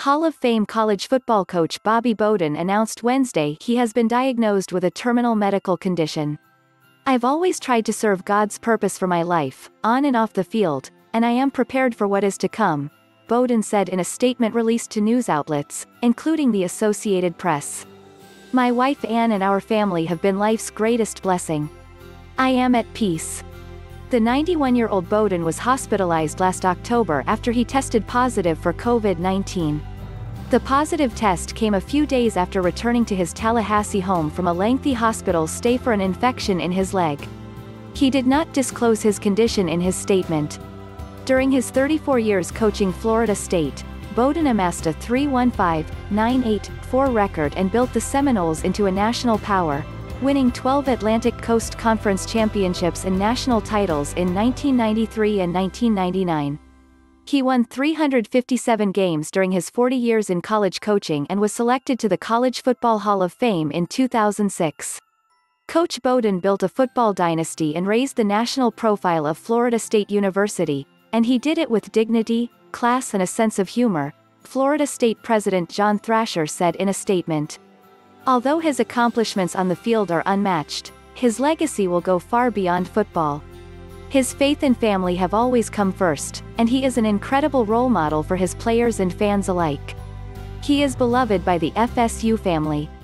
Hall of Fame college football coach Bobby Bowden announced Wednesday he has been diagnosed with a terminal medical condition. "I've always tried to serve God's purpose for my life, on and off the field, and I am prepared for what is to come," Bowden said in a statement released to news outlets, including the Associated Press. "My wife Ann and our family have been life's greatest blessing. I am at peace." The 91-year-old Bowden was hospitalized last October after he tested positive for COVID-19. The positive test came a few days after returning to his Tallahassee home from a lengthy hospital stay for an infection in his leg. He did not disclose his condition in his statement. During his 34 years coaching Florida State, Bowden amassed a 3.15-9.84 record and built the Seminoles into a national power, winning 12 Atlantic Coast Conference championships and national titles in 1993 and 1999. He won 357 games during his 40 years in college coaching and was selected to the College Football Hall of Fame in 2006. Coach Bowden built a football dynasty and raised the national profile of Florida State University, and he did it with dignity, class and a sense of humor, Florida State President John Thrasher said in a statement. Although his accomplishments on the field are unmatched, his legacy will go far beyond football. His faith and family have always come first, and he is an incredible role model for his players and fans alike. He is beloved by the FSU family,